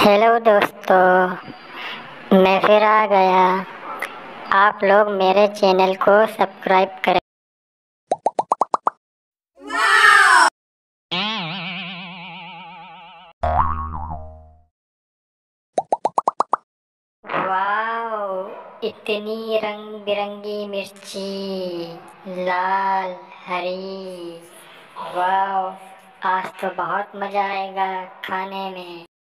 Hello दोस्तों, मैं फिर आ गया। आप लोग मेरे चैनल को सब्सक्राइब करें। वाह, इतनी रंग बिरंगी मिर्ची, लाल हरी। वाह, आज तो बहुत मजा आएगा खाने में।